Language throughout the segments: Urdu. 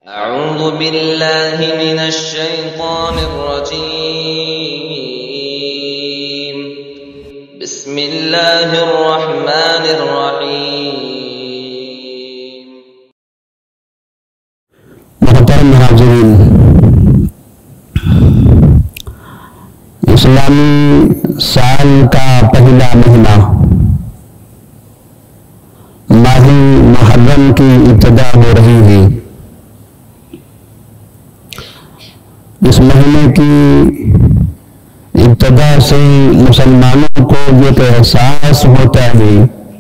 أعوذ بالله من الشيطان الرجيم. بسم الله الرحمن الرحيم. محترم حاضرین، اسلامی سال کا پہلا مہینہ ماہ محرم کی ابتدا ہو رہی ہے۔ اس مہینے کی ابتدا سے مسلمانوں کو یہ احساس ہوتا ہے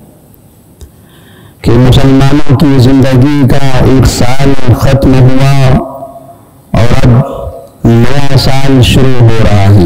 کہ مسلمانوں کی زندگی کا ایک سال ختم ہوا اور اب نیا سال شروع ہو رہا ہے۔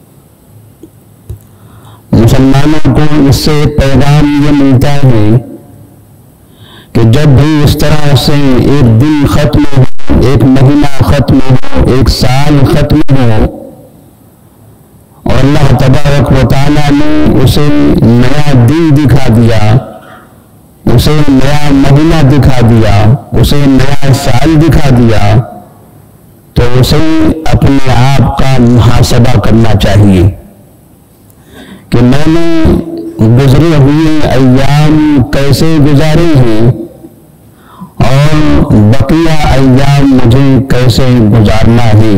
مسلمانوں کو اس سے پیغام یہ ملتا ہے کہ جب بھی اس طرح سے ایک دن ختم ہو، ایک مہینہ ختم ہو، ایک سال ختم ہو اور اللہ تبارک و تعالیٰ نے اسے نیا دن دکھا دیا، اسے نیا مہینہ دکھا دیا، اسے نیا سال دکھا دیا، تو اسے اپنے آپ کا محاسبہ کرنا چاہیے کہ میں نے گزرے ہوئے ایام کیسے گزارے ہیں اور بقیہ ایام مجھے کیسے گزارنا ہے۔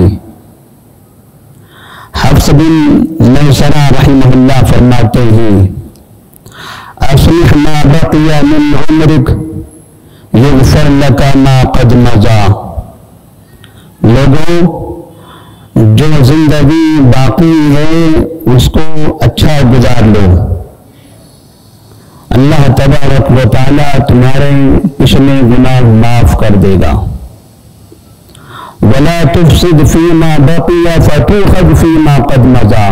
حفص بن میسرہ رحمہ اللہ فرماتے ہیں، اصلح ما بقی من عمرک یغفر لک ما قد مضی۔ لوگوں، جو زندگی باقی ہے اس کو اچھا گزار لو، اللہ تبارک و تعالیٰ تمہارے پچھلے گناہ معاف کر دے گا۔ وَلَا تُفْسِدْ فِي مَا بَقِيَ فَتُؤْخَذْ فِي مَا قَدْ مَضَى۔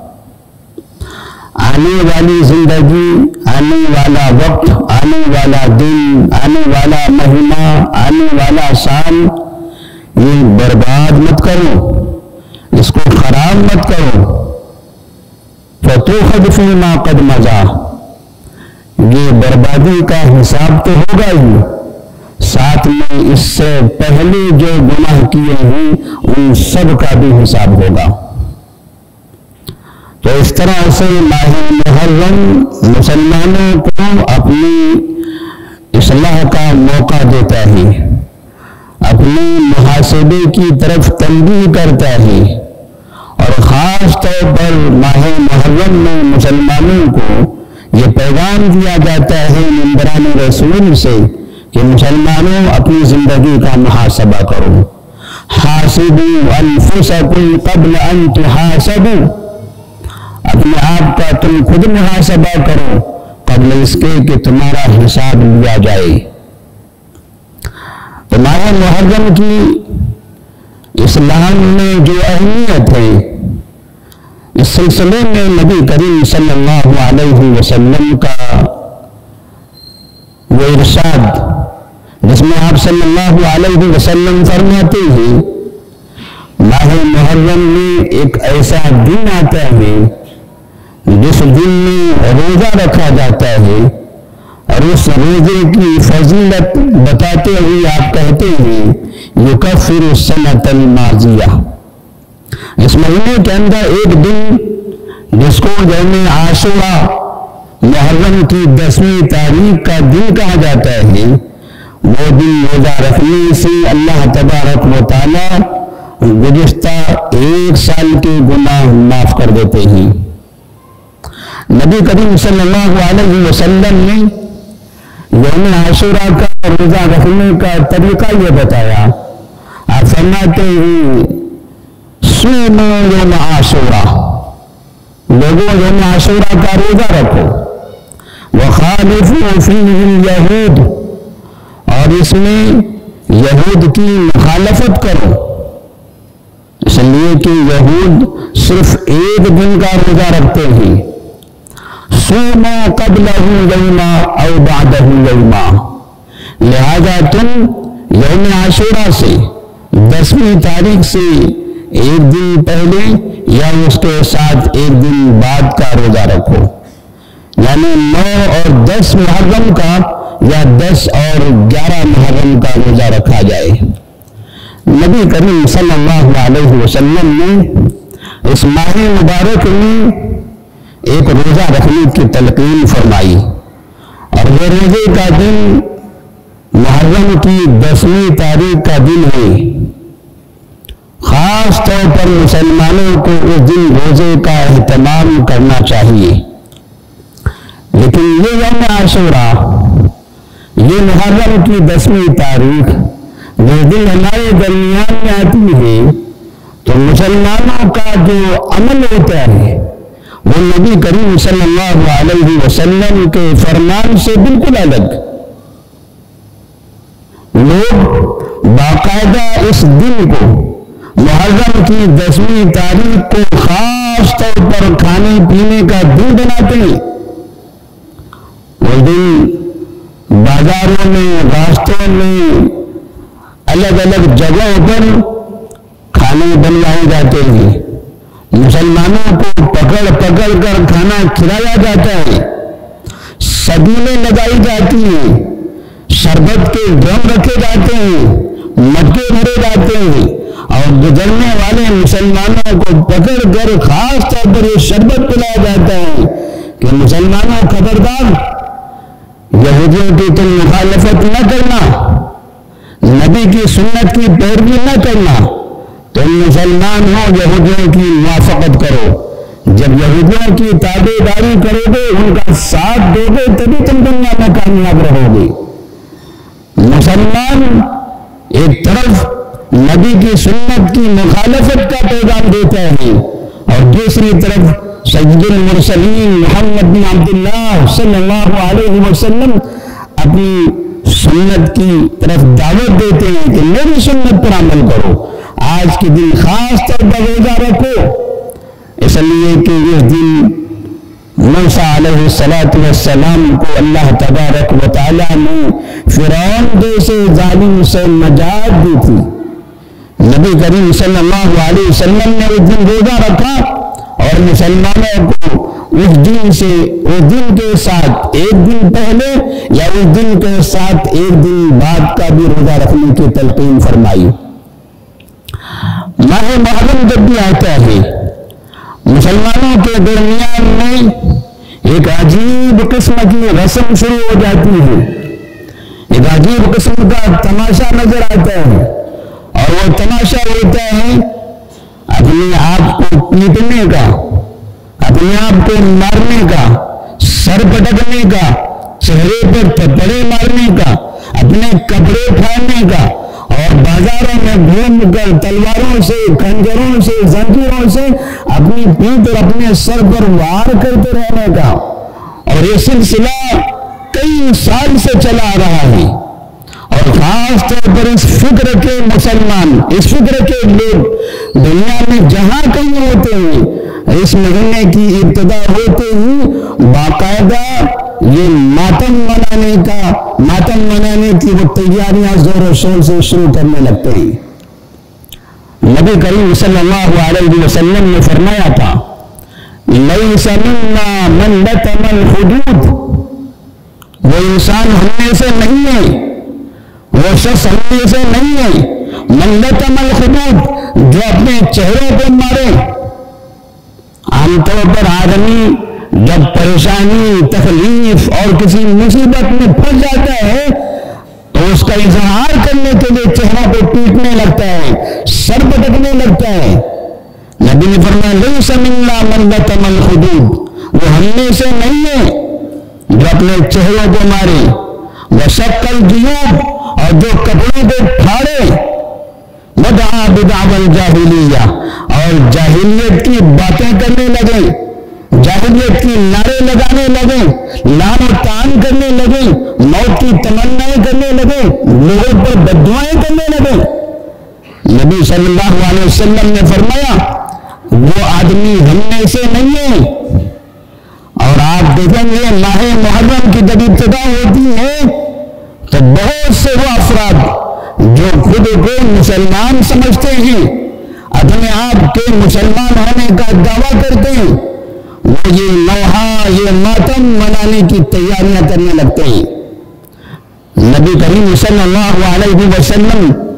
آنے والی زندگی، آنے والا وقت، آنے والا دن، آنے والا مہینہ، آنے والا سال، یہ برباد مت کرو، اس کو خراب مت کرو۔ فَتُؤْخَذْ فِي مَا قَدْ مَضَى، یہ بربادی کا حساب تو ہوگا ہی، ساتھ میں اس سے پہلے جو گناہ کیے ہیں ان سب کا بھی حساب ہوگا۔ تو اس طرح سے ماہ محرم مسلمانوں کو اپنی اصلاح کا موقع دیتا ہے، اپنے محاسبے کی طرف تنبیہ کرتا ہے، اور خاص طور پر ماہ محرم میں مسلمانوں کو یہ پیغام دیا جاتا ہے ممبران رسول سے کہ مسلمانوں اپنی زندگی کا محاسبہ کرو۔ حاسبوا انفسکم قبل ان تحاسبوا، اپنے آپ کا تم خود محاسبہ کرو قبل اس کے کہ تمہارا حساب لیا جائے۔ تو ماہ محرم کی اسلام میں جو اہمیت ہے، اس سلسلے میں نبی کریم صلی اللہ علیہ وسلم کا وہ ارشاد جس میں آپ صلی اللہ علیہ وسلم فرماتے ہیں، ماہ محرم میں ایک ایسا دن آتا ہے جس دن میں روزہ رکھا جاتا ہے، اور اس روزے کی فضیلت بتاتے ہوئے آپ کہتے ہیں یکفر السنۃ الماضیہ۔ اس مہینے کے اندر ایک دن جس کو یوم عاشورہ محرم کی 10ویں تاریخ کا دن کہا جاتا ہے، وہ دن روزہ رکھنے سے اللہ تبارک و تعالیٰ گزشتہ ایک سال کے گناہ معاف کر دیتے ہیں۔ نبی کریم صلی اللہ علیہ وسلم نے یوم عاشورہ کا روزہ رکھنے کا طریقہ یہ بتایا۔ آپ فرماتے ہیں صوموا یوم عاشورہ، لوگوں یوم عاشورہ کا روزہ رکھو، وخالفوا فیہ الیہود، اور اس میں یہود کی مخالفت کرو، اس لیے کہ یہود صرف ایک دن کا روزہ رکھتے ہیں۔ صوموا قبلہ یوما او بعدہ یوما، لہذا تم یوم عاشورہ سے 10ویں تاریخ سے ایک دن پہلے یا اس کے ساتھ ایک دن بعد کا روزہ رکھو، یعنی 9 اور 10 محرم کا یا 10 اور 11 محرم کا روزہ رکھا جائے۔ نبی کریم صلی اللہ علیہ وسلم نے اس ماہ مبارک میں ایک روزہ رکھنے کی تلقین فرمائی، اور وہ روزے کا دن محرم کی 10ویں تاریخ کا دن ہے۔ خاص طور پر مسلمانوں کو اس دن روزے کا اہتمام کرنا چاہیے، لیکن یہ یوم عاشوراء، یہ محرم کی 10ویں تاریخ جو دن ہمارے درمیان میں آتی ہے، تو مسلمانوں کا جو عمل ہوتا ہے وہ نبی کریم صلی اللہ علیہ وسلم کے فرمان سے بالکل الگ۔ لوگ باقاعدہ اس دن کو، محرم کی 10ویں تاریخ کو خاص طور پر کھانے پینے کا دن بناتے ہیں۔ اس دن بازاروں میں، راستوں میں، الگ الگ جگہوں پر کھانے بنوائے جاتے ہیں، مسلمانوں کو پکڑ پکڑ کر کھانا کھلایا جاتا ہے، سبیلیں لگائی جاتی ہیں، شربت کے ڈرم رکھے جاتے ہیں، مٹکے بھرے جاتے ہیں، اور گزرنے والے مسلمانوں کو پکڑ کر خاص طور پر یہ شربت پلایا جاتا ہے کہ مسلمانوں خبردار، یہودیوں کی تم مخالفت نہ کرنا، نبی کی سنت کی پیروی نہ کرنا، تم مسلمان ہو یہودیوں کی موافقت کرو، جب یہودیوں کی تابع داری کرو گے، ان کا ساتھ دو گے، تبھی تم دنیا میں کامیاب رہو گے۔ مسلمان ایک طرف نبی کی سنت کی مخالفت کا پیغام دیتا ہے، اور دوسری طرف سید المرسلین محمد بن عبداللہ صلی اللہ علیہ وسلم اپنی سنت کی طرف دعوت دیتے ہیں کہ میری سنت پر عمل کرو، آج کے دن خاص طور پر روزہ رکھو، اس لیے کہ اس دن موسیٰ علیہ السلام کو اللہ تبارک و تعالیٰ نے فرعون جیسے ظالم سے نجات دی تھی۔ نبی کریم صلی اللہ علیہ وسلم نے اس دن روزہ رکھا، اور مسلمانوں کو اس دن کے ساتھ ایک دن پہلے یا اس دن کے ساتھ ایک دن بعد کا بھی روزہ رکھنے کی تلقین فرمائی۔ ماہ محرم جب بھی آتا ہے، مسلمانوں کے درمیان میں ایک عجیب قسم کی رسم شروع ہو جاتی ہے، ایک عجیب قسم کا تماشا نظر آتا ہے، اور وہ تماشا ہوتا ہے اپنے آپ کو پیٹنے کا، اپنے آپ کو مارنے کا، سر پٹکنے کا، چہرے پر تھپڑے مارنے کا، اپنے کپڑے پھاڑنے کا، اور بازاروں میں گھوم کر تلواروں سے، خنجروں سے، زنجیروں سے اپنی پیٹھ اور اپنے سر پر وار کرتے رہنے کا، اور یہ سلسلہ کئی سال سے چلا آ رہا ہے۔ اور خاص طور پر اس فکر کے مسلمان، اس فکر کے لوگ دنیا میں جہاں کہیں ہوتے ہیں، اس مہینے کی ابتدا ہوتے ہی باقاعدہ یہ ماتم منانے کی وہ تیاریاں زور و شور سے شروع کرنے لگتے ہیں۔ نبی کریم صلی اللہ علیہ وسلم نے فرمایا تھا، لیس منا من لطم الحدود، وہ انسان ہم میں سے نہیں ہے، وہ شخص ہم میں سے نہیں ہے، من لطم الحدود، جو اپنے چہروں کو مارے۔ عام طور پر آدمی جب پریشانی، تکلیف اور کسی مصیبت میں پھنس جاتا ہے تو اس کا اظہار کرنے کے لیے چہروں کو پیٹنے لگتا ہے، سر پٹکنے لگتا ہے۔ نبی نے فرمایا لیس منا من لطم الحدود، وہ ہم میں سے نہیں ہے جو اپنے چہروں کو مارے، وشق الجیوب، اور جو کپڑوں کو پھاڑے، ودعا بدعوى الجاہلیہ، اور جاہلیت کی باتیں کرنے لگے، جاہلیت کی نعرے لگانے لگے، لعن و طعن کرنے لگے، موت کی تمنائیں کرنے لگے، لوگوں پر بددعائیں کرنے لگے۔ نبی صلی اللہ علیہ وسلم نے فرمایا وہ آدمی ہم میں سے نہیں ہے۔ اور آپ دیکھیں گے ماہ محرم کی جب ابتدا ہوتی ہے تو بہت سے وہ افراد جو خود کو مسلمان سمجھتے ہیں، اپنے آپ کے مسلمان ہونے کا دعویٰ کرتے ہیں، وہ یہ نوحہ، یہ ماتم منانے کی تیاریاں کرنے لگتے ہیں۔ نبی کریم صلی اللہ علیہ وسلم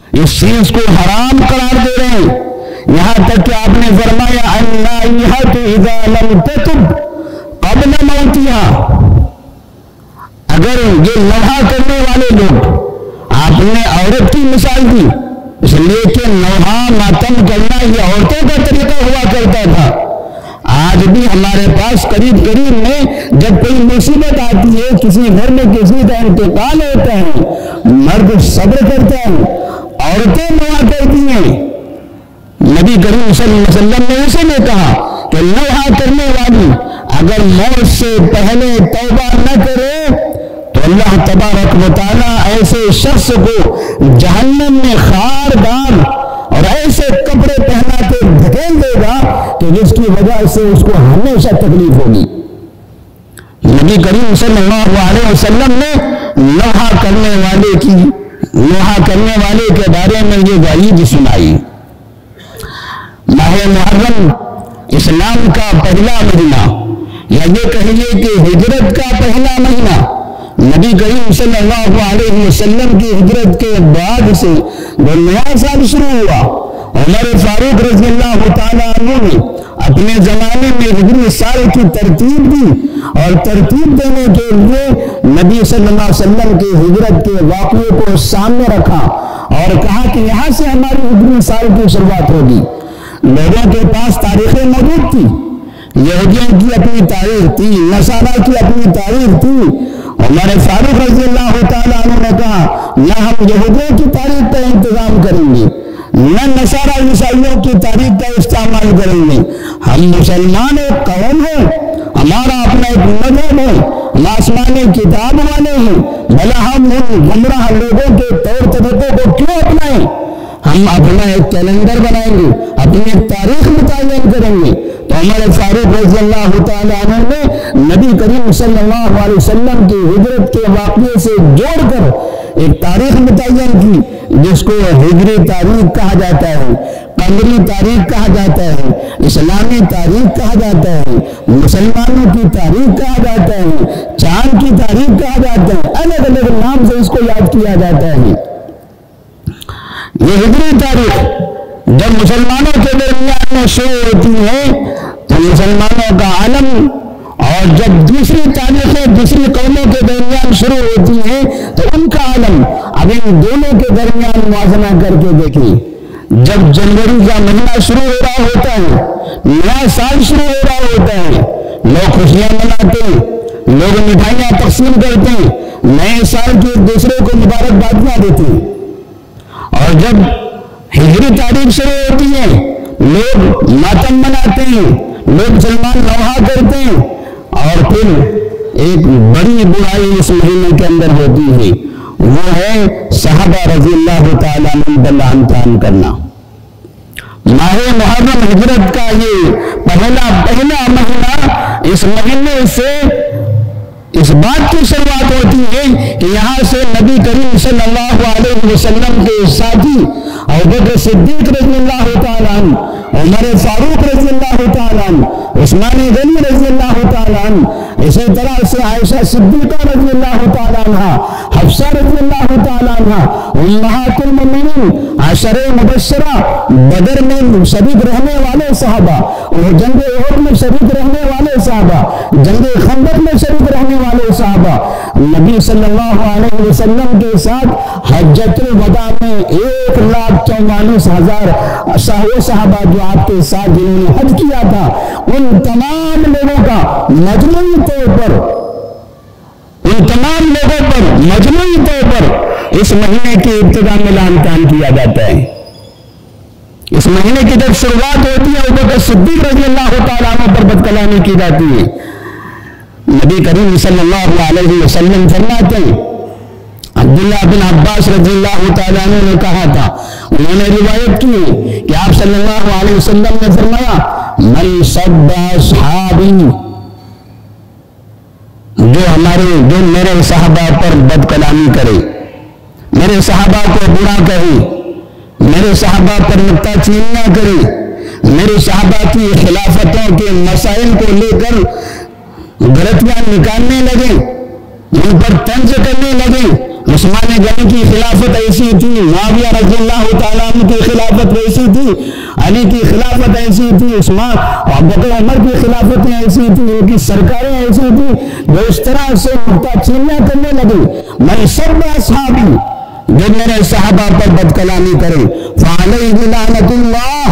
اس چیز کو حرام قرار دے رہے ہیں. یہاں تک کہ آپ نے فرمایا النائحۃ اذا لم تتب قبل موتها. اگر یہ نوحہ کرنے والے لوگ، آپ نے عورت کی مثال دی، اس لیے کہ نوحہ ماتم کرنا یہ عورتوں کا طریقہ ہوا کرتا تھا. آج بھی ہمارے پاس قریب قریب میں جب کوئی مصیبت آتی ہے، کسی گھر میں کسی کا انتقال ہوتا ہے، مرد صبر کرتا ہے، عورتیں نوحہ کرتی ہیں. نبی کریم صلی اللہ علیہ وسلم نے اسے نے کہا کہ نوحہ کرنے والی اگر موت سے پہلے توبہ نہ کرے تو اللہ تبارک و تعالیٰ ایسے شخص کو جہنم میں خاردار اور ایسے کپڑے پہنا کے دھکیل دے گا کہ جس کی وجہ سے اس کو ہمیشہ تکلیف ہوگی. نبی کریم صلی اللہ علیہ وسلم نے نوحہ کرنے والے کے بارے میں یہ وعید سنائی. ماہ محرم اسلام کا پہلا مہینہ، یا یہ کہیے کہ ہجرت کا پہلا مہینہ، نبی کریم صلی اللہ علیہ وسلم کی ہجرت کے بعد سے وہ نیا سال شروع ہوا. عمر فاروق رضی اللہ تعالیٰ عنہ نے اپنے زمانے میں ہجری سال کی ترتیب دی، اور ترتیب دینے کے لیے نبی صلی اللہ علیہ وسلم کی ہجرت کے واقعے کو سامنے رکھا اور کہا کہ یہاں سے ہماری ہجری سال کی شروعات ہوگی. لوگوں کے پاس تاریخیں موجود تھی، یہودیوں کی اپنی تاریخ تھی، نصارہ کی اپنی تاریخ تھی. عمر فاروق رضی اللہ تعالیٰ عنہ نے کہا نہ ہم یہودیوں کی تاریخ کا انتظام کریں گے، نہ نصارہ عیسائیوں کی تاریخ کا استعمال کریں گے. ہم مسلمان ایک قوم ہیں، ہمارا اپنا ایک مذہب ہے، ہم آسمانی کتاب والے ہیں، بھلا ہم ان گمراہ لوگوں کے طور طریقوں کو کیوں اپنائیں؟ ہم اپنا ایک کیلنڈر بنائیں گے، اپنی ایک تاریخ متعین کریں گے. تو عمر فاروق رضی اللہ تعالیٰ عنہ نے نبی کریم صلی اللہ علیہ وسلم کی ہجرت کے واقعے سے جوڑ کر ایک تاریخ متعین کی، جس کو ہجری تاریخ کہا جاتا ہے، قمری تاریخ کہا جاتا ہے، اسلامی تاریخ کہا جاتا ہے، مسلمانوں کی تاریخ کہا جاتا ہے، چاند کی تاریخ کہا جاتا ہے. الگ الگ نام سے اس کو یاد کیا جاتا ہے. یہ ہجری تاریخ جب مسلمانوں کے درمیان میں شروع ہوتی ہے تو مسلمانوں کا عالم، اور جب دوسری تاریخیں دوسری قوموں کے درمیان شروع ہوتی ہیں تو ان کا عالم. اب ان دونوں کے درمیان موازنہ کر کے دیکھیں. جب جنوری کا مہینہ شروع ہو رہا ہوتا ہے، نیا سال شروع ہو رہا ہوتا ہے، لوگ خوشیاں مناتے ہیں، لوگ مٹھائیاں تقسیم کرتے ہیں، نئے سال کی ایک دوسرے کو مبارکبادیاں دیتے ہیں. اور جب ہجری تاریخ شروع ہوتی ہے لوگ ماتم مناتے ہیں، لوگ مسلمان نوحہ کرتے ہیں. اور پھر ایک بڑی برائی اس مہینے کے اندر ہوتی ہے، وہ ہے صحابہ رضی اللہ تعالیٰ عنہم کا لعن طعن کرنا. ماہ محرم ہجرت کا یہ پہلا مہینہ، اس مہینے سے اس بات کی شروعات ہوتی ہے کہ یہاں سے نبی کریم صلی اللہ علیہ وسلم کے ساتھی ابوبکر صدیق رضی اللہ تعالیٰ عنہ، عمر فاروق رضی اللہ تعالیٰ عنہ، عثمان غنی رضی اللہ تعالیٰ عنہ، اسی طرح سے عائشہ صدیقہ رضی اللہ تعالیٰ عنہ، حفصہ رضی اللہ تعالیٰ عنہ، امہات المؤمنین، عشرہ مبشرہ، بدر میں شریک رہنے والے صحابہ، اور جنگ احد میں شریک رہنے والے صحابہ، جنگ خندق میں شریک رہنے والے صحابہ، نبی صلی اللہ علیہ وسلم کے ساتھ حجۃ الوداع میں 1,44,000 صحابہ جو آپ کے ساتھ جنہوں نے حج کیا تھا، ان تمام لوگوں کا مجموعی طور پر اس مہینے کی ابتدا میں لعن طعن کیا جاتا ہے. اس مہینے کی جب شروعات ہوتی ہے ابوبکر صدیق رضی اللہ تعالیٰ عنہ پر بدکلامی کی جاتی ہے. نبی کریم صلی اللہ علیہ وسلم فرماتے ہیں، عبداللہ بن عباس رضی اللہ تعالیٰ عنہ نے کہا تھا، انہوں نے روایت کی کہ آپ صلی اللہ علیہ وسلم نے فرمایا من سب اصحابی، جو میرے صحابہ پر بد کلامی کرے، میرے صحابہ کو برا کہے، میرے صحابہ پر نکتہ چینیاں کرے، میرے صحابہ کی خلافتوں کے مسائل کو لے کر غلطیاں نکالنے لگے، ان پر طنز کرنے لگے، عثمان غنی کی خلافت ایسی تھی، معاویہ رضی اللہ تعالیٰ عنہ کی خلافت ایسی تھی، علی کی خلافت ایسی تھی، عثمان اور بکر عمر کی خلافتیں ایسی تھی، ان کی سرکاریں ایسی تھی جو اس طرح سے نکتہ چینیاں کرنے لگی، میں سب اصحابی جو میرے صحابہ پر بد کلامی کرے فعلیہ لعنت اللہ،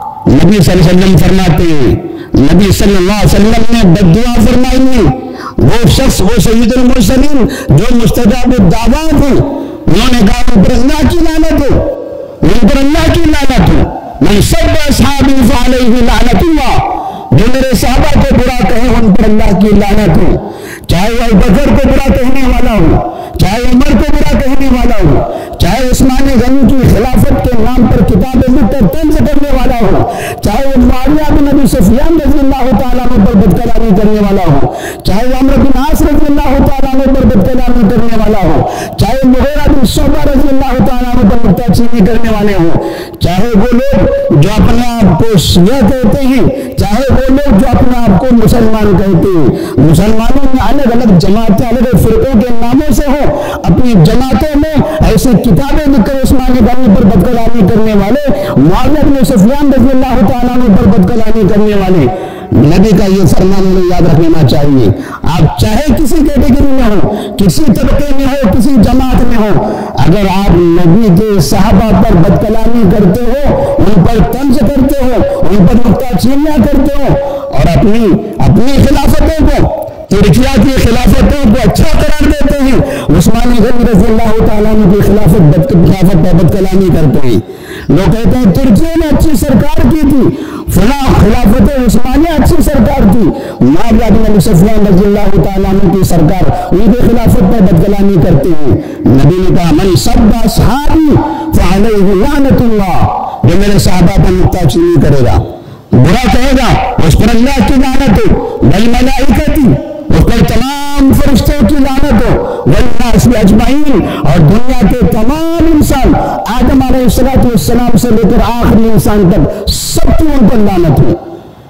نبی صلی اللہ علیہ وسلم فرماتے ہیں، نبی صلی اللہ علیہ وسلم نے بد دعا فرمائی ہے وہ شخص، وہ سید المرسلین جو مستجاب الدعوات ہیں، انہوں نے کہا ان پر اللہ کی لعنت ہو، ان پر اللہ کی لعنت ہو، من سب اصحابی فعلیہ لعنت اللہ، جو میرے صحابہ کو برا کہے ان پر اللہ کی لعنت ہو، چاہے وہ ابوبکر کو برا کہنے والا ہو، چاہے عمر کو برا کہنے والا ہو، چاہے عثمان غنی کی خلافت کے نام پر کتابیں لکھ کر طنز کرنے والا ہو، چاہے وہ معاویہ بن ابی سفیان رضی اللہ تعالیٰ عنہ پر بد کلامی کرنے والا ہو، چاہے وہ عمرو بن عاص رضی اللہ تعالیٰ عنہ پر بد کلامی کرنے والا ہو، چاہے مغیرہ بن شعبہ رضی اللہ تعالیٰ عنہ پر نکتہ چینی کرنے والے ہوں، چاہے وہ لوگ جو اپنے آپ کو شیعہ کہتے ہیں، چاہے وہ لوگ جو اپنے آپ کو مسلمان کہتے ہیں، مسلمانوں میں الگ الگ جماعتیں الگ فرقوں کے ناموں سے ہوں، اپنی جماعتوں میں ایسی کتابیں لکھ کر عثمان غنی پر بد کلامی کرنے والے، معاویہ بن سفیان رضی اللہ تعالیٰ عنہ پر بد کلامی کرنے والے، نبی کا یہ فرمان انہیں یاد رکھ لینا چاہیے۔ آپ چاہے کسی کیٹیگری میں ہو، کسی طبقے میں ہو، کسی جماعت میں ہو، اگر آپ نبی کے صحابہ پر بد کلامی کرتے ہو، ان پر طنز کرتے ہو، ان پر نکتہ چینیاں کرتے ہو اور اپنی خلافتوں کو، ترکیہ کی خلافتوں کو اچھا قرار دیتے ہیں، عثمان غنی رضی اللہ تعالیٰ عنہ کی خلافت پر بد کلامی کرتے ہیں، لوگ کہتے ہیں ترکیہ نے اچھی سرکار کی تھی، فلاں خلافت عثمانیہ اچھی سرکار تھی، معاویہ بن ابی سفیان رضی اللہ تعالیٰ عنہ کی سرکار ان کی خلافت پر بد کلامی کرتے ہیں۔ نبی نے کہا من سب اصحابی فعلیہ لعنت اللہ، جو میرے صحابہ پر نکتہ چینی کرے گا، برا کہے گا، اس پر اللہ کی لعنت ہو، والملائکۃ، اس پر تمام فرشتوں کی لعنت ہو، والناس اجمعین، اور دنیا کے تمام انسان آدم علیہ السلام سے لے کر آخری انسان تک سب کی ان پر لعنت ہو۔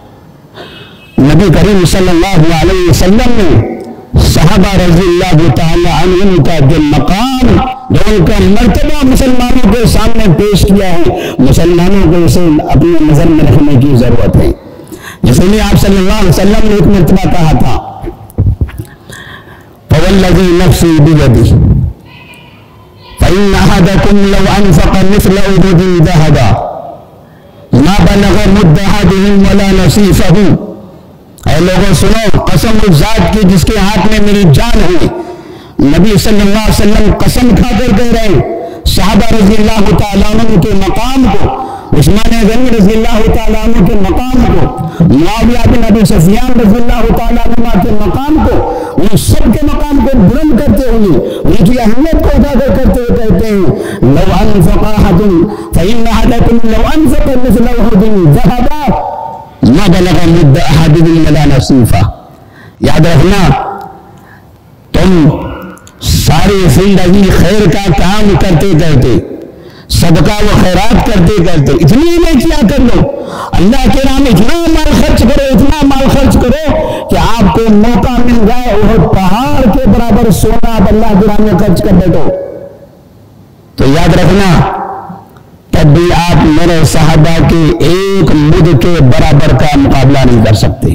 نبی کریم صلی اللہ علیہ وسلم نے صحابہ رضی اللہ تعالی عنہم کا جو مقام، جو ان کا مرتبہ مسلمانوں کے سامنے پیش کیا ہے، مسلمانوں کو اسے اپنے نظر میں رکھنے کی ضرورت ہے۔ جس لیے آپ صلی اللہ علیہ وسلم نے ایک مرتبہ کہا تھا فوالذی نفسی بیدہ فإن أحدكم لو أنفق مثل أحد ذهبا ما بلغ مد أحدهم ولا نصيفه، اے لوگوں سنو، قسم اس ذات کی جس کے ہاتھ میں میری جان ہے، نبی صلی اللہ علیہ وسلم قسم کھا کر کہہ رہے ہیں، صحابہ رضی اللہ تعالیٰ عنہ کے مقام کو، عثمان غنی رضی اللہ تعالیٰ عنہ کے مقام کو، معاویہ بن ابی سفیان رضی اللہ تعالیٰ عنہ کے مقام کو، ان سب کے مقام کو بلند کرتے ہوئے، ان کی اہمیت کو اجاگر کرتے ہوئے کہتے ہیں لو انفق احد فإن أحدكم لو انفق مثل أحد ذهبا ما بلغ مد أحدهم ولا نصيفه۔ یاد رکھنا، تم ساری زندگی خیر کا کام کرتے کرتے، صدقہ و خیرات کرتے کرتے اتنی نیکیاں کر لو، اللہ کے نام اتنا مال خرچ کرو، اتنا مال خرچ کرو کہ آپ کو موقع مل جائے احد پہاڑ کے برابر سونا آپ اللہ کے نام میں خرچ کر بیٹھو، تو یاد رکھنا تب بھی آپ میرے صحابہ کے ایک مد کے برابر کا مقابلہ نہیں کر سکتے۔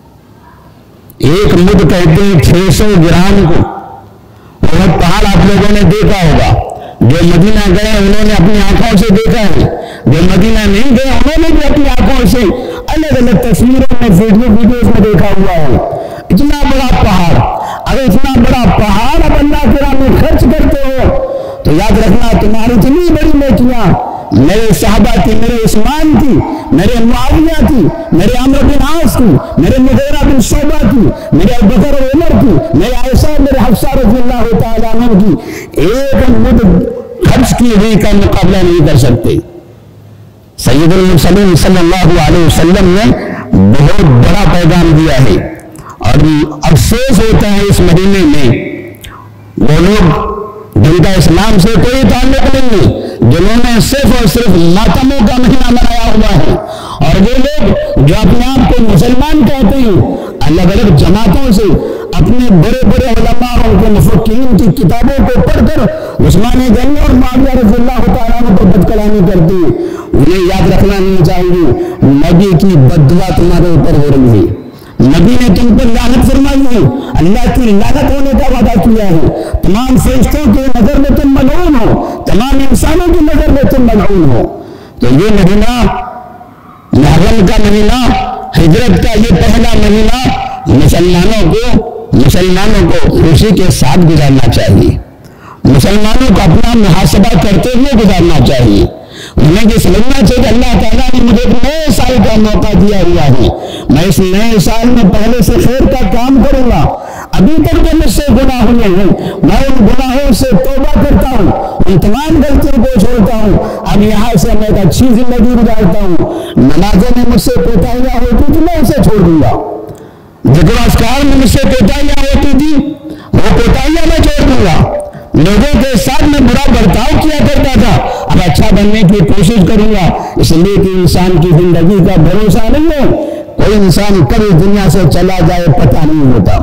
ایک مد کہتے ہیں 600 گرام کو، احد پہاڑ آپ لوگوں نے دیکھا ہوگا، جو مدینہ گئے انہوں نے اپنی آنکھوں سے دیکھا ہے، جو مدینہ نہیں گئے انہوں نے بھی اپنی آنکھوں سے الگ الگ تصویروں میں ویڈیوز میں دیکھا ہوا ہے۔ اتنا بڑا پہاڑ، اگر اتنا بڑا پہاڑ اب اللہ کے راہ میں خرچ کرتے ہو تو یاد رکھنا تمہاری اتنی بڑی نیکیاں میرے صحابہ کی، میرے عثمان کی، میرے معاویہ کی، میرے عمرو بن عاص کی، میرے مغیرہ بن شعبہ کی، میرے ابوبکر و عمر کی، میرے عائشہ میرے حفصہ رضی اللہ تعالیٰ عنہ کی ایک مد خرچ کی ہوئی کا مقابلہ نہیں کر سکتے۔ سید المرسلین صلی اللہ علیہ وسلم نے بہت بڑا پیغام دیا ہے، اور افسوس ہوتا ہے اس مدینے میں وہ لوگ جن کا اسلام سے کوئی تعلق نہیں، جنہوں نے صرف اور صرف ماتموں کا مہینہ منایا ہوا ہے، اور وہ لوگ جو اپنے آپ کو مسلمان کہتے ہیں الگ الگ جماعتوں سے اپنے بڑے بڑے علماء ان کے مفکرین کی کتابوں کو پڑھ کر عثمان غنی اور معاویہ رضی اللہ تعالیٰ عنہ پر بد کلامی کرتی ہے، انہیں یاد رکھنا نہیں چاہیے نبی کی بد دعا تمہارے اوپر ہو رہی ہے، نبی نے تم پر لعنت فرمائی ہے، اللہ کی لعنت ہونے کا وعدہ کیا ہے، تمام فرشتوں کی نظر میں تم ملعون ہو، تمام انسانوں کی نظر میں تم ملعون ہو۔ تو یہ مہینہ محرم کا مہینہ، ہجرت کا یہ پہلا مہینہ مسلمانوں کو خوشی کے ساتھ گزارنا چاہیے، مسلمانوں کو اپنا محاسبہ کرتے ہوئے گزارنا چاہیے، انہیں یہ سمجھنا چاہیے کہ اللہ تعالیٰ نے مجھے ایک نئے سال کا موقع دیا ہوا ہے، میں اس نئے سال میں پہلے سے خیر کا کام کروں گا، ابھی تک جو مجھ سے گناہ ہوئے ہیں میں ان گناہوں سے توبہ کرتا ہوں، ان تمام غلطیوں کو چھوڑتا ہوں، اب یہاں سے میں ایک اچھی زندگی گزارتا ہوں، نمازوں میں مجھ سے کوتاہیاں ہوتی تھی میں اسے چھوڑ دوں گا، ذکر اذکار میں مجھ سے کوتاہیاں ہوتی تھی وہ کوتاہیاں میں چھوڑ دوں گا، لوگوں کے ساتھ میں برا برتاؤ کیا کرتا تھا اب اچھا بننے کی کوشش کروں گا، اس لیے کہ انسان کی زندگی کا بھروسہ نہیں ہے، کوئی انسان کب اس دنیا سے چلا جائے پتہ نہیں ہوتا۔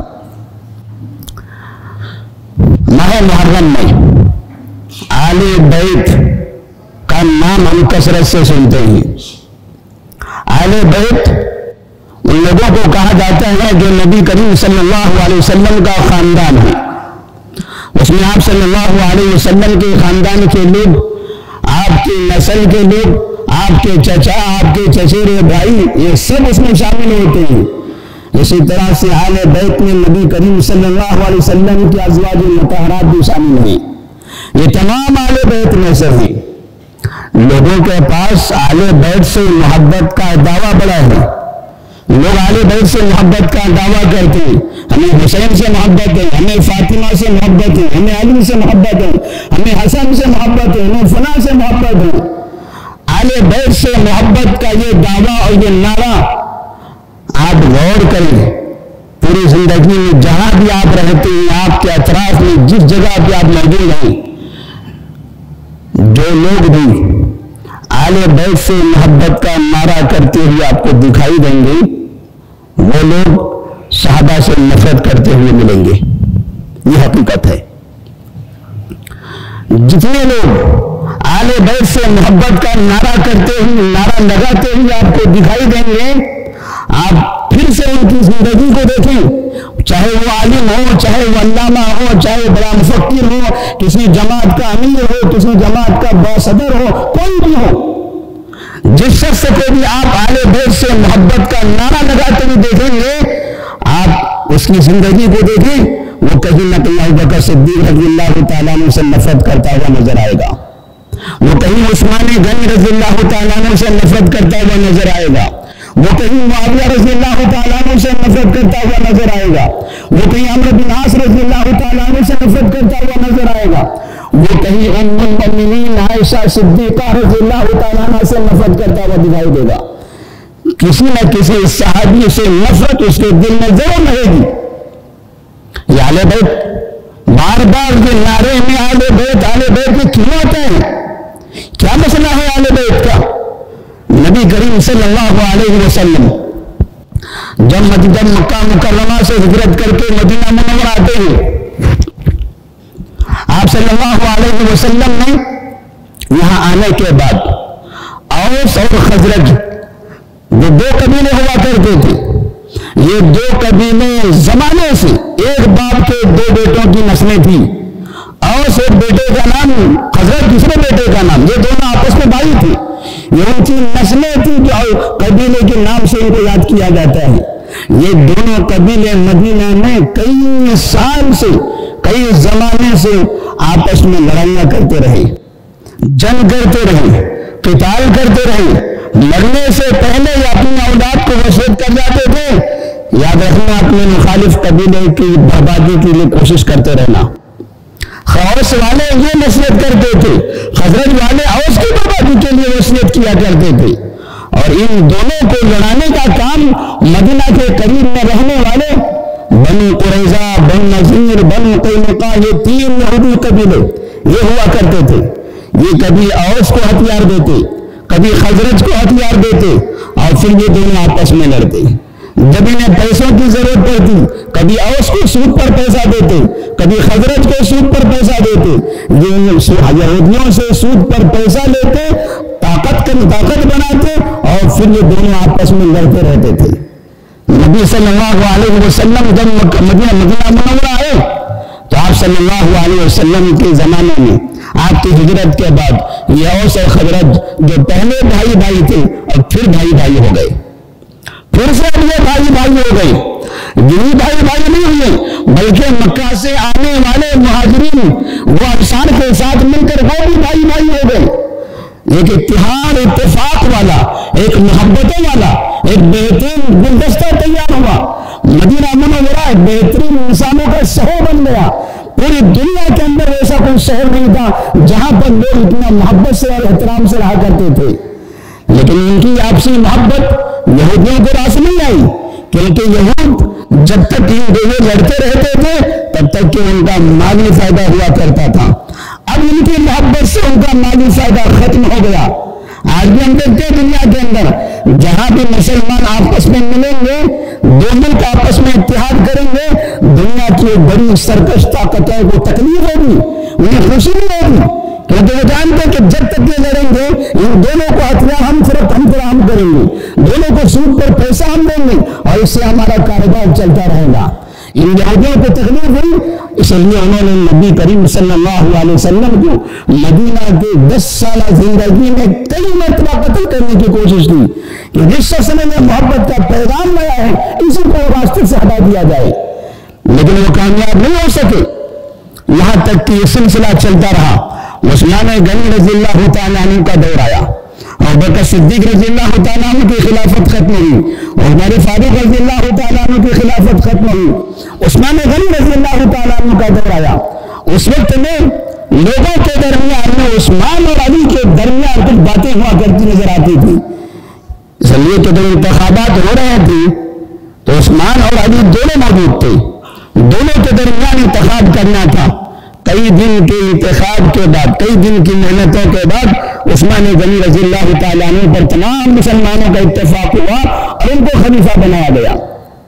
ماہ محرم میں آل بیت کا نام ہم کثرت سے سنتے ہیں، آل بیت ان لوگوں کو کہا جاتا ہے جو نبی کریم صلی اللہ علیہ وسلم کا خاندان ہے، اس میں آپ صلی اللہ علیہ وسلم کے خاندان کے لوگ، آپ کی نسل کے لوگ، آپ کے چچا، آپ کے چچیرے بھائی، یہ سب اس میں شامل ہوتے ہیں۔ اسی طرح سے آل بیت میں نبی کریم صلی اللہ علیہ وسلم کی ازواج مطہرات بھی شامل ہیں، یہ تمام آل بیت میں سے ہیں۔ لوگوں کے پاس آل بیت سے محبت کا دعویٰ بڑا ہے، لوگ آل بیت سے محبت کا دعویٰ کرتے ہیں، ہمیں حسین سے محبت ہے، ہمیں فاطمہ سے محبت ہے، ہمیں علی سے محبت ہے، ہمیں حسن سے محبت ہے، ہمیں فلاں سے محبت ہے۔ آل بیت سے محبت کا یہ دعویٰ اور یہ نعرہ آپ غور کریں، پوری زندگی میں جہاں بھی آپ رہتے ہیں، آپ کے اطراف میں جس جگہ پہ آپ موجود ہیں، جو لوگ بھی آل بیت سے محبت کا نعرہ کرتے ہوئے آپ کو دکھائی دیں گے وہ لوگ صحابہ سے نفرت کرتے ہوئے ملیں گے، یہ حقیقت ہے۔ جتنے لوگ آل بیت سے محبت کا نعرہ کرتے ہوئے، نعرہ لگاتے ہوئے آپ کو دکھائی دیں گے، آپ پھر سے ان کی زندگی کو دیکھیں، چاہے وہ عالم ہو، چاہے وہ علامہ ہو، چاہے بڑا مفکر ہو، کسی جماعت کا امیر ہو، کسی جماعت کا صدر ہو، کوئی بھی ہو، جس شخص کو بھی آپ آل بیت سے محبت کا نعرہ لگاتے ہوئے دیکھیں گے، آپ اس کی زندگی کو دیکھیں، وہ کہیں نہ کہیں ابو بکر صدیق رضی اللہ تعالیٰ عنہ سے نفرت کرتا ہوا نظر آئے گا، وہ کہیں عثمان غنی رضی اللہ تعالیٰ عنہ سے نفرت کرتا ہوا نظر آئے گا، وہ کہیں معاویہ رضی اللہ تعالیٰ عنہ سے نفرت کرتا ہوا نظر آئے گا، وہ کہیں عمرو بن عاص رضی اللہ تعالیٰ عنہ سے نفرت کرتا ہوا نظر آئے گا، وہ کہیں ام المؤمنین عائشہ صدیقہ رضی اللہ تعالیٰ عنہ سے نفرت کرتا ہوا دکھائی دے گا۔ کسی نہ کسی صحابی سے نفرت اس کے دل میں ضرور رہے گی۔ یہ آل بیت بار بار یہ نعرے میں آل بیت میں کیوں آتا ہے؟ کیا مسئلہ ہے آل بیت کا؟ نبی کریم صلی اللہ علیہ وسلم جب مکہ مکرمہ سے ہجرت کر کے مدینہ منورہ آتے ہیں، آپ صلی اللہ علیہ وسلم نے یہاں آنے کے بعد اوس اور خزرج جو دو قبیلے ہوا کرتے تھے، یہ دو قبیلے زمانے سے ایک باپ کے دو بیٹوں کی نسلیں تھیں، اوس ایک بیٹے کا نام، خزرج دوسرے بیٹے کا نام، یہ دونوں آپس میں بھائی تھے، یہ ان کی نسلیں تھیں جو قبیلے کے نام سے ان کو یاد کیا جاتا ہے۔ یہ دونوں قبیلے مدینہ میں کئی سال سے، کئی زمانے سے آپس میں لڑائیاں کرتے رہے، جنگ کرتے رہے، قتال کرتے رہے، مرنے سے پہلے یہ اپنی اولاد کو وصیت کر جاتے تھے، یاد رکھنا اپنے مخالف قبیلے کی بربادی کے لیے کوشش کرتے رہنا۔ اوس والے یہ نصیحت کرتے تھے، خزرج والے اوس کی بربادی کے لیے وصیت کیا کرتے تھے، اور ان دونوں کو لڑانے کا کام مدینہ کے قریب میں رہنے والے بنو قریظہ، بنو نذیر، بنو قینقاع، یہ تین یہودی قبیلے یہ ہوا کرتے تھے، یہ کبھی اوس کو ہتھیار دیتے، کبھی خزرج کو ہتھیار دیتے، اور پھر یہ دونوں آپس میں لڑتے۔ جب انہیں پیسوں کی ضرورت پڑتی، کبھی اوس کو سود پر پیسہ دیتے، کبھی خزرج کو سود پر پیسہ دیتے، یہودیوں سے سود پر پیسہ لیتے، طاقت بناتے، اور پھر یہ دونوں آپس میں لڑتے رہتے تھے۔ نبی صلی اللہ علیہ وسلم جب مدینہ منورہ آئے تو آپ صلی اللہ علیہ وسلم کے زمانے میں، آپ کی ہجرت کے بعد، یہ اوس اور خزرج جو پہلے بھائی تھے اور پھر بھائی ہو گئے، پھر سے اب یہ بھائی ہو گئے۔ یہی بھائی نہیں ہوئے بلکہ مکہ سے آنے والے مہاجرین وہ انصار کے ساتھ مل کر وہ بھی بھائی ہو گئے۔ ایک اتحاد اتفاق والا، ایک محبتوں والا، ایک بہترین گلدستہ تیار ہوا۔ مدینہ منورہ ایک بہترین انسانوں کا شہر بن گیا۔ پوری دنیا کے اندر ایسا کوئی شہر نہیں تھا جہاں پر لوگ اتنا محبت سے اور احترام سے رہا کرتے تھے۔ لیکن ان کی آپسی محبت یہودیوں کو راس نہیں آئی، کیونکہ یہود جب تک ان دونوں لڑتے رہتے تھے تب تک کہ ان کا مالی فائدہ ہوا کرتا تھا۔ اب ان کی محبت سے ان کا مالی فائدہ ختم ہو گیا۔ آج بھی ہم دیکھتے ہیں دنیا کے اندر جہاں بھی مسلمان آپس میں ملیں گے، دو ملک آپس میں اتحاد کریں گے، دنیا کی بڑی سرکش طاقتوں کو تکلیف ہوگی، انہیں خوشی نہیں ہوگی، کیونکہ وہ جانتے ہیں کہ جب تک یہ لڑیں گے ان دونوں کو ہتھیار ہم فراہم کریں گے، دونوں کو سود پر پیسہ ہم دیں گے اور اس سے ہمارا کاروبار چلتا رہے گا۔ ان یہودیوں کو تکلیف ہوئی، اس لیے انہوں نے نبی کریم صلی اللہ علیہ وسلم کو مدینہ کے 10 سالہ زندگی میں کئی مرتبہ قتل کرنے کی کوشش کی کہ جس شخص نے محبت کا پیغام لایا ہے اسی کو راستے سے ہٹا دیا جائے، لیکن وہ کامیاب نہیں ہو سکے۔ یہاں تک کہ یہ سلسلہ چلتا رہا۔ عثمان غنی رضی اللہ تعالیٰ عنہ کا دور آیا، ابو بکر صدیق رضی اللہ تعالیٰ عنہ کی خلافت ختم ہوئی، عمر فاروق رضی اللہ تعالیٰ عنہ کی خلافت ختم ہوئی، عثمان غنی رضی اللہ تعالیٰ عنہ کا دور آیا۔ اس وقت میں لوگوں کے درمیان میں عثمان اور علی کے درمیان کچھ باتیں ہوا کرتی نظر آتی تھی، اس لیے کہ جب انتخابات ہو رہے تھے تو عثمان اور علی دونوں موجود تھے، دونوں کے درمیان انتخاب کرنا تھا۔ کئی دن کے انتخاب کے بعد، کئی دن کی محنتوں کے بعد عثمان غنی رضی اللہ تعالیٰ عنہ پر تمام مسلمانوں کا اتفاق ہوا اور ان کو خلیفہ بنایا گیا۔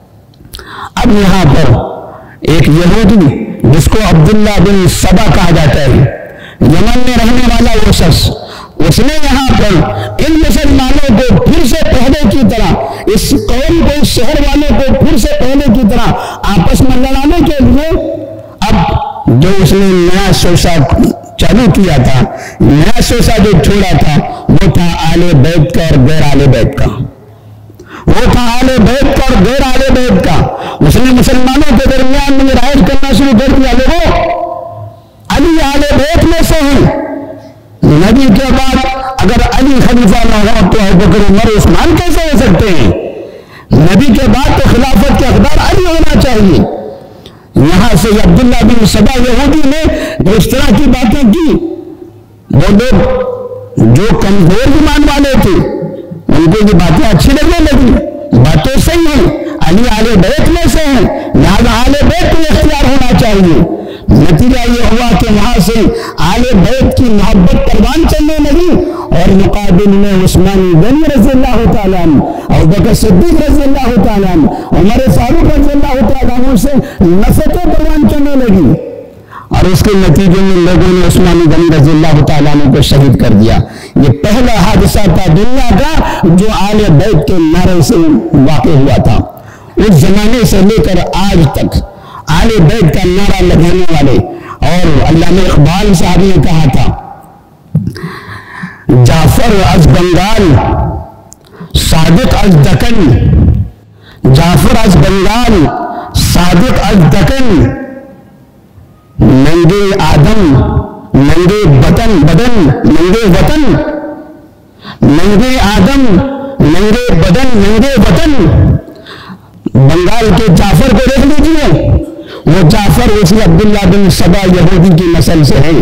اب یہاں پر ایک یہودی جس کو عبداللہ بن سبا کہا جاتا ہے، یمن میں رہنے والا وہ شخص، اس نے یہاں پر ان مسلمانوں کو پھر سے پہلے کی طرح، اس قوم کو، اس شہر والوں کو پھر سے پہلے کی طرح آپس میں لڑانے کے لیے اب جو اس نے نیا شوشہ چالو کیا تھا، نیا شوشہ جو چھوڑا تھا وہ تھا آل بیت کا اور غیر آل بیت کا، وہ تھا آل بیت کا اور غیر آل بیت کا۔ اس نے مسلمانوں کے درمیان میں رائج کرنا شروع کر دیا، لوگوں علی آل بیت میں سے ہیں، نبی کے بعد اگر علی خلیفہ نہ ہو تو ابو بکر عمر عثمان کیسے ہو سکتے ہیں؟ نبی کے بعد تو خلافت کے حقدار علی ہونا چاہیے۔ یہاں سے عبداللہ بن سبا یہودی نے جو اس طرح کی باتیں کی، وہ لوگ جو کمزور ایمان والے تھے ان کو یہ باتیں اچھی لگنے لگی، باتیں صحیح ہیں، علی آل بیت میں سے ہیں، لہذا آل بیت کو اختیار ہونا چاہیے۔ نتیجہ یہ ہوا کہ وہاں سے آل بیت کی محبت پروان چلنے لگی اور مقابل میں عثمان غنی رضی اللہ تعالیٰ عنہ، ابو بکر صدیق رضی اللہ تعالیٰ عنہ، عمر فاروق رضی اللہ تعالیٰ عنہ سے نفرتیں پروان چلنے لگی اور اس کے نتیجے میں لوگوں نے عثمان غنی رضی اللہ تعالیٰ عنہ کو شہید کر دیا۔ یہ پہلا حادثہ تھا دنیا کا جو آل بیت کے نعرے سے واقع ہوا تھا۔ اس زمانے سے لے کر آج تک آل بیت کا نعرہ لگانے والے، اور علامہ اقبال صاحب نے کہا تھا، جعفر از بنگال صادق از دکن، جعفر از بنگال صادق از دکن، ننگے آدم ننگے بدن ننگے وطن، ننگے آدم ننگے بدن ننگے وطن۔ بنگال کے جعفر کو دیکھ لیجیے، وہ جعفر اسی عبداللہ بن سبا یہودی کی نسل سے ہے۔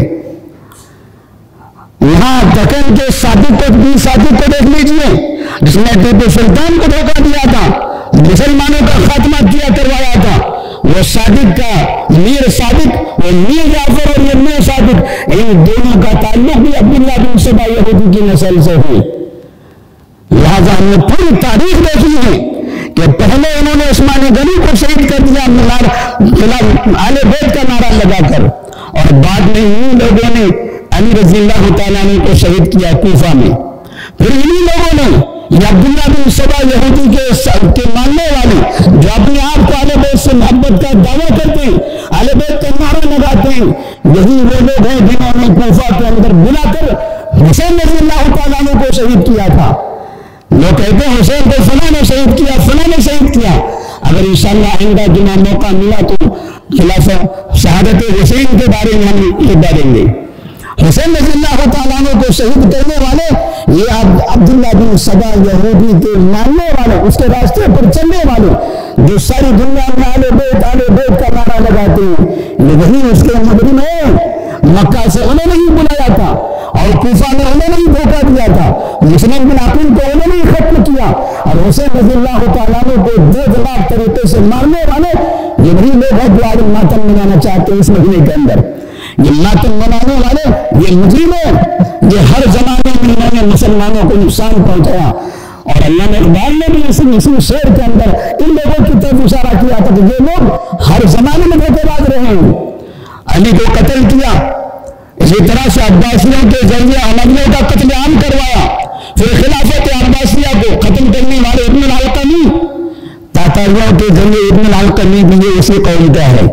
یہاں دکن کے صادق کو دیکھ لیجیے جس نے ٹیپو سلطان کو دھوکہ دیا تھا، مسلمانوں کا خاتمہ کروایا تھا، وہ صادق کا میر صادق، وہ میر جعفر اور یہ میر صادق، ان دونوں کا تعلق بھی عبداللہ بن سبا یہودی کی نسل سے ہے۔ لہذا ہم نے پوری تاریخ دیکھی ہے کہ پہلے انہوں نے عثمان غنی کو شہید کر دیا اہل بیت کا نعرہ لگا کر، اور بعد میں انہی لوگوں نے علی رضی اللہ تعالیٰ عنہ کو شہید کیا کوفہ میں. پھر انہی لوگوں نے یہ عبداللہ بن سبا یہودی کے ماننے والے جو اپنے آپ کو اہل بیت سے محبت کا دعویٰ کرتے ہیں، اہل بیت کا نعرہ لگاتے ہیں، یہی وہ لوگ ہیں جنہوں نے کوفہ کے اندر بلا کر حسین رضی اللہ تعالیٰ عنہ کو شہید کیا تھا. لوگ کہتے ہیں حسین کو فلاں نے شہید کیا، فلاں نے شہید کیا. اگر انشاءاللہ آئندہ جنہیں موقع ملا تو خلاف شہادت حسین کے بارے میں ہم یہ دیں گے. حسین رضی اللہ تعالیٰ عنہ کو شہید کرنے والے یہ عبداللہ بن سبا یہودی کے ماننے والے، اس کے راستے پر چلنے والے جو ساری دنیا میں اہل بیت کا نعرہ لگاتے ہیں، یہ وہی اس کے مجرم ہیں. مکہ سے انہیں نہیں بلایا تھا اور کوفہ میں انہیں نہیں دھوکہ دیا تھا، مسلم بن عقیل کو انہیں نہیں ختم کیا، اور حسین رضی اللہ تعالیٰ عنہ کو دردناک طریقے سے مارنے والے یہ وہی لوگ ہیں جو آج ماتم منانا چاہتے ہیں اس مہینے کے اندر. یہ ماتم منانے والے یہ مجرم ہیں، یہ ہر زمانے میں انہوں نے مسلمانوں کو نقصان پہنچایا. اور اللہ نے اقبال نے بھی اسی شعر کے اندر ان لوگوں کی طرف اشارہ کیا تھا کہ یہ لوگ ہر زمانے میں دھوکے باز رہے ہیں. علی کو قتل کیا، اسی طرح سے عباسیوں کے ذریعے امویوں کا قتل عام کروایا. پھر خلافت عباسیہ کو ختم کرنے والے ابن العلقمی، تاتاریوں کے ذریعے ابن العلقمی بھی یہ اسی قوم کا ہے.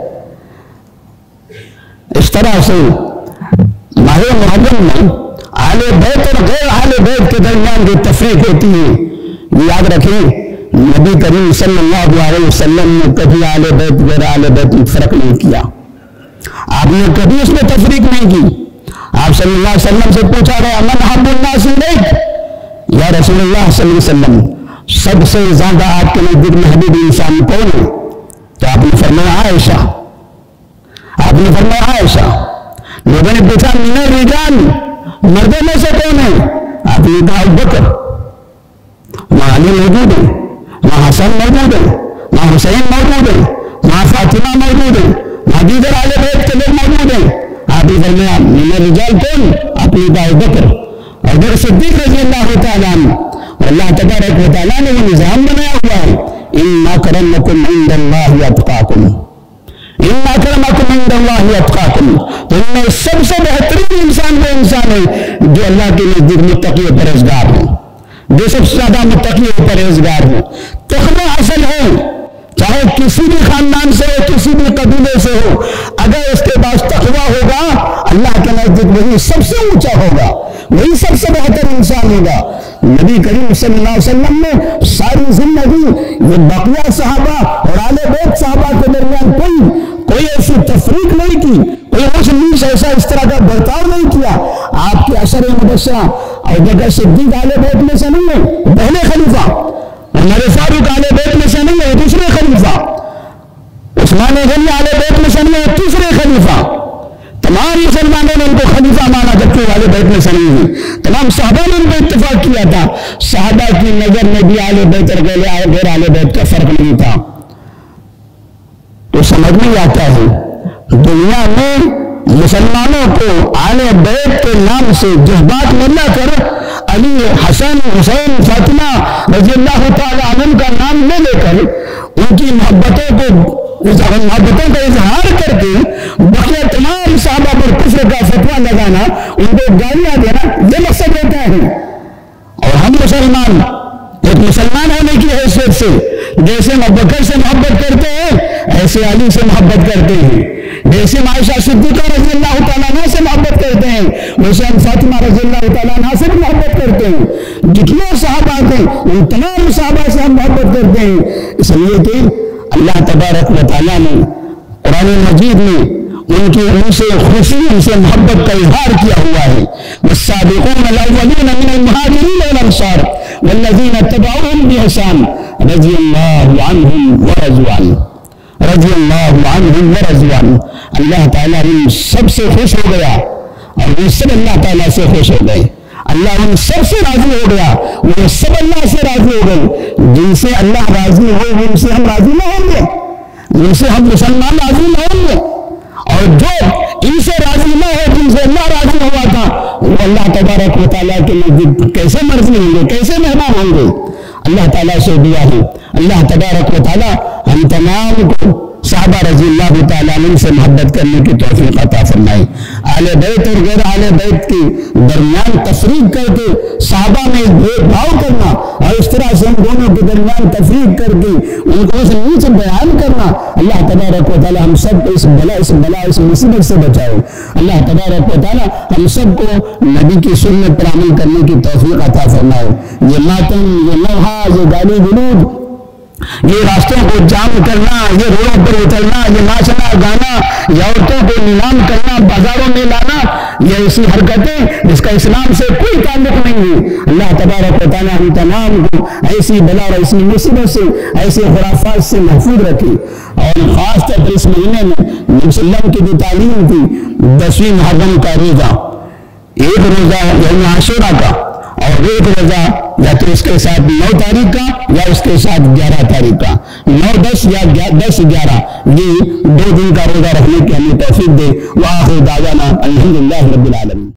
اس طرح سے ماہ محرم میں اہل بیت اور غیر اہل بیت کے درمیان جو تفریق ہوتی ہے، یہ یاد رکھیں نبی کریم صلی اللہ علیہ وسلم نے کبھی اہل بیت غیر اہل بیت میں فرق نہیں کیا. آپ نے کبھی اس میں تفریق نہیں کی. آپ صلی اللہ علیہ وسلم سے پوچھا گیا من احب الناس الیک، یا رسول اللہ صلی اللہ علیہ وسلم سب سے زیادہ آپ کے نزدیک محبوب انسان کون ہے؟ تو آپ نے فرمایا عائشہ. آپ نے فرمایا عائشہ. لوگوں نے پوچھا من الرجال، مردوں میں سے کون ہے؟ آپ نے کہا ابوبکر. وہاں علی موجود ہے، وہاں حسن موجود ہے، وہاں حسین موجود ہے، وہاں فاطمہ موجود ہے، وہاں دیگر اہل بیت کے لوگ موجود ہیں. آپ نے فرمایا من الرجال کون؟ آپ نے کہا ابوبکر. اور ابوبکر صدیق رضی اللہ تعالیٰ عنہ. اور اللہ تبارک و تعالیٰ نے وہ نظام بنایا ہوا ہے ان اکرمکم عند اللہ اتقاکم، ان اکرمکم عند اللہ اتقاکم. تو ان میں سب سے بہترین انسان وہ انسان ہے جو اللہ کے نزدیک متقی و پرہیزگار ہو، جو سب سے زیادہ متقی و پرہیزگار ہو. تقویٰ اصل ہے، چاہے کسی بھی خاندان سے ہو، کسی بھی قبیلے سے ہو، اگر اس کے پاس تقویٰ ہوگا اللہ کے نزدیک وہی سب سے اونچا ہوگا، وہی سب سے بہتر انسان ہوگا. نبی کریم صلی اللہ علیہ وسلم نے ساری زندگی یہ بقیہ صحابہ اور اہل بیت صحابہ کے درمیان کوئی ایسی تفریق نہیں کی، کوئی اونچ ایسا اس طرح کا برتاؤ نہیں کیا. آپ کے اثر مبشرہ ابوبکر صدیق اہل بیت میں سے نہیں ہے، پہلے خلیفہ. عمر فاروق اہل بیت میں سے نہیں ہے، دوسرے خلیفہ. عثمان غنی اہل بیت میں سے نہیں ہے، تیسرے خلیفہ. تمام مسلمانوں نے ان کو خلیفہ مانا جبکہ اہل بیت میں سے نہیں ہے. تمام صحابہ نے ان کو اتفاق کیا تھا. صحابہ کی نظر میں بھی اہل بیت اور غیر اہل بیت کا فرق نہیں تھا. تو سمجھ نہیں آتا ہے دنیا میں مسلمانوں کو اہل بیت کے نام سے جذبات ملا کر علی، حسن، حسین، فاطمہ رضی اللہ تعالی عنہ کا نام لے کر ان کی محبتوں کا اظہار کر کے بقیہ تمام صحابہ پر کفر کا فتویٰ لگانا، ان کو گالیاں دینا، یہ مقصد ہوتا ہے. اور ہم مسلمان ایک مسلمان ہونے کی حیثیت سے جیسے ابوبکر سے محبت کرتے ہیں ایسے علی سے محبت کرتے ہیں، جیسے عائشہ صدیقہ رضی اللہ تعالیٰ عنہ سے محبت کرتے ہیں ویسے ہم فاطمہ رضی اللہ تعالیٰ عنہ سے بھی محبت کرتے ہیں. جتنے صحابہ ہیں ان تمام صحابہ سے ہم محبت کرتے ہیں، اس لیے کہ اللہ تبارک و تعالیٰ نے قرآن مجید میں ان سے خوشی، ان سے محبت کا اظہار کیا ہوا ہے. والسابقون الاولون من المہاجرین والانصار والذین اتبعوهم بإحسان رضی اللہ عنہم ورضوا عنہ، رضی اللہ عنہم ورضوا عنہ. اللہ تعالیٰ ان سب سے خوش ہو گیا اور وہ سب اللہ تعالیٰ سے خوش ہو گئے. اللہ ان سب سے راضی ہو گیا، وہ سب اللہ سے راضی ہو گئے. جن سے اللہ راضی ہو ان سے ہم راضی نہ ہوں گے، جن سے ہم مسلمان راضی نہ ہوں گے. اور جو ان سے راضی نہ ہو، جن سے اللہ راضی ہوا تھا، وہ اللہ تبارک و تعالیٰ کے نزدیک کیسے مرضی ہوں گے، کیسے مہمان ہوں گے. اللہ تعالیٰ سے دعا ہے اللہ تبارک و تعالی ہم تمام کو صحابہ رضی اللہ تعالیٰ عنہ سے محبت کرنے کی توفیق عطا فرمائے. اہل بیت اور غیر اہل بیت کے درمیان تفریق کر کے صحابہ میں بھید بھاؤ کرنا اور اس طرح سے ہم دونوں کے درمیان تفریق کر کے ان کو اس نیچے بیان کرنا، اللہ تبارک و تعالیٰ ہم سب کو اس مصیبت سے بچائے. اللہ تبارک و تعالیٰ ہم سب کو نبی کی سنت پر عمل کرنے کی توفیق عطا فرمائے. یہ ماتم، یہ نوحہ، یہ گالی گلوج، یہ راستوں کو جام کرنا، یہ روڈوں پر اترنا، یہ ناچنا گانا، یہ عورتوں کو نیلام کرنا، بازاروں میں لانا، یہ ایسی حرکتیں جس کا اسلام سے کوئی تعلق نہیں ہے. اللہ تبارک و تعالیٰ ہم تمام کو ایسی بلا اور ایسی مصیبت سے، ایسے خرافات سے محفوظ رکھے. اور خاص طور پر اس مہینے میں نبی صلی اللہ علیہ وسلم کی جو تعلیم تھی 10ویں محرم کا روزہ، ایک روزہ یوم عاشورہ کا اور ایک روزہ یا تو اس کے ساتھ 9 تاریخ کا یا اس کے ساتھ 11 تاریخ کا، 9، 10 یا 10، 11، یہ 2 دن کا روزہ رکھنے کی ہمیں توفیق دے. وآخر دعوانا الحمدللہ رب العالمین.